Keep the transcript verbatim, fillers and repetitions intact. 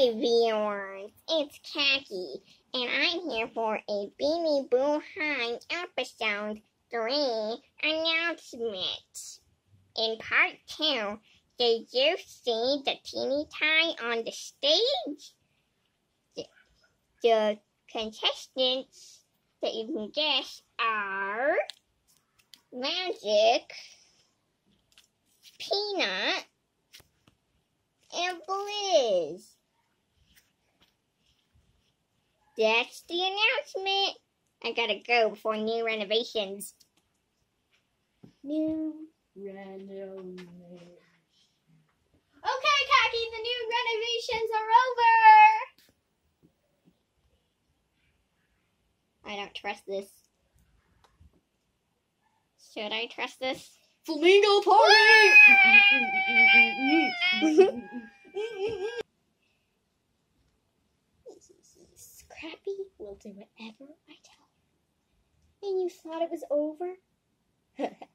Hi viewers, it's Khaki, and I'm here for a Beanie Boo Hi episode three announcement. In part two, did you see the teeny tie on the stage? The, the contestants that you can guess are Magic, Peanut, and Blizz. That's the announcement. I gotta go before new renovations. New renovations. Okay, Khaki, the new renovations are over. I don't trust this. Should I trust this? Flamingo party! Scrappy will do whatever I tell her. And you thought it was over?